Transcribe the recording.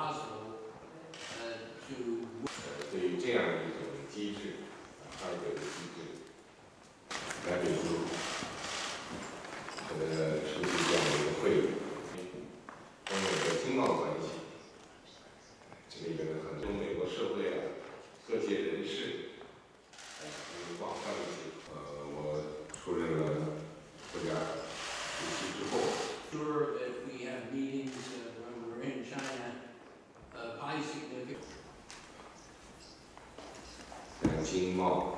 possible to. 对于这样一种机制，二者的机制，来比如出席这样的一个会议，中美的经贸关系，这里边的很多美国社会啊，各界人士，广泛一些。我出任了国家主席之后。 Sure, if we have meetings when we're in China, high significant. 经贸。